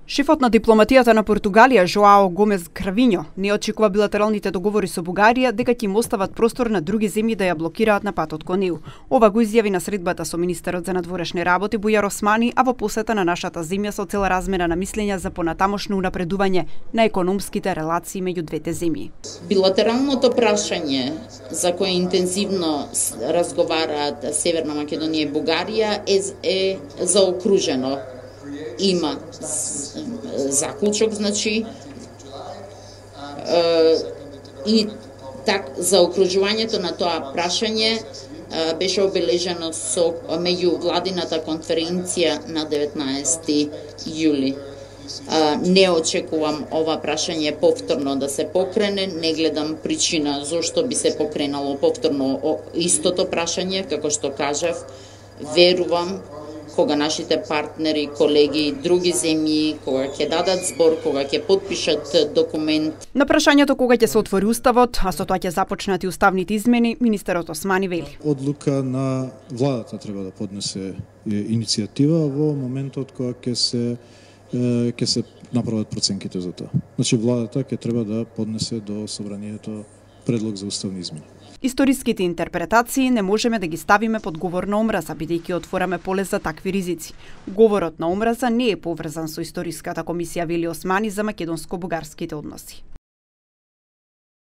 Шефот на дипломатијата на Португалија Жоао Гомес Кравињо не очекува билатералните договори со Бугарија дека ќе им остават простор на други земји да ја блокираат на патот кон неу. Ова го изјави на средбата со министерот за надворешни работи Бујар Османи, а во посета на нашата земја со цел размена на мислења за понатамошно унапредување на економските релации меѓу двете земји. Билатералното прашање за кое интензивно разговараат Северна Македонија и Бугарија е заокружено. Има заклучок, значи, и заокружувањето на тоа прашање беше обележено со меѓувладината конференција на 19 јули. Не очекувам ова прашање повторно да се покрене, не гледам причина зошто би се покренало повторно истото прашање, како што кажав, верувам кога нашите партнери, колеги, други земји, кога ќе дадат збор, кога ќе потпишат документ. На прашањето кога ќе се отвори уставот, а со тоа ќе започнат и уставните измени, министерот Османи вели: Одлука на владата треба да поднесе иницијатива во моментот кога ќе се направат проценките за тоа. Значи владата ќе треба да поднесе до собранието предлог за уставни измени. Историските интерпретации не можеме да ги ставиме под говор на омраза, бидејќи отвораме поле за такви ризици. Говорот на омраза не е поврзан со Историската комисија, вели Османи за македонско-бугарските односи.